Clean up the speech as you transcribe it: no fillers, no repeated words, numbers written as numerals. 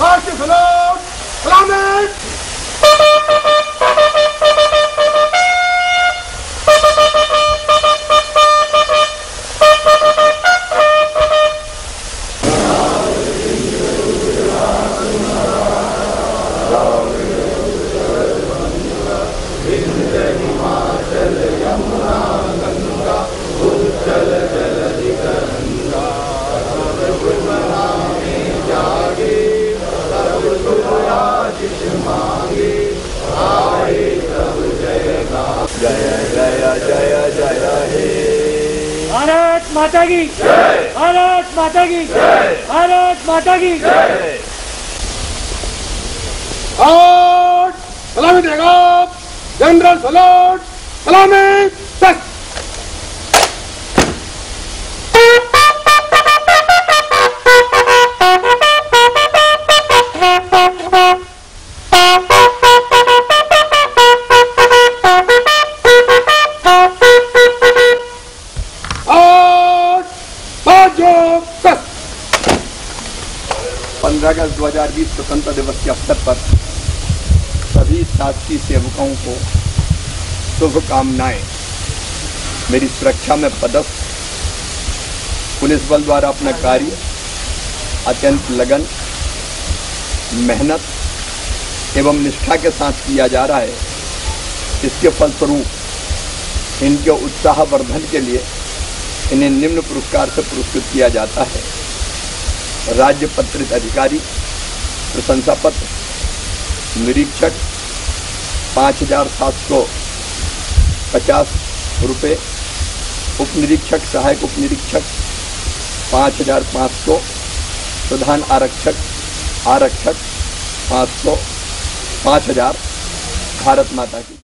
राष्ट्रीय सलाम सलामी। जय जय जय जय हे भारत माता की जय, भारत माता की जय, भारत माता की जय। और सलामी देगा जनरल सलाम सलामी। बस और 15 अगस्त 2020 स्वतंत्रता दिवस के अवसर पर सभी शासकीय सेवकों को शुभकामनाएं। मेरी सुरक्षा में पदस्थ पुलिस बल द्वारा अपना कार्य अत्यंत लगन, मेहनत एवं निष्ठा के साथ किया जा रहा है। इसके फलस्वरूप इनके उत्साहवर्धन के लिए इन्हें निम्न पुरस्कार से पुरस्कृत किया जाता है। राज्य पत्रित अधिकारी, प्रशंसा पत्र, निरीक्षक 5,750 रुपये, उप निरीक्षक, सहायक उप निरीक्षक 5,500, प्रधान आरक्षक 500, 5,000। भारत माता की।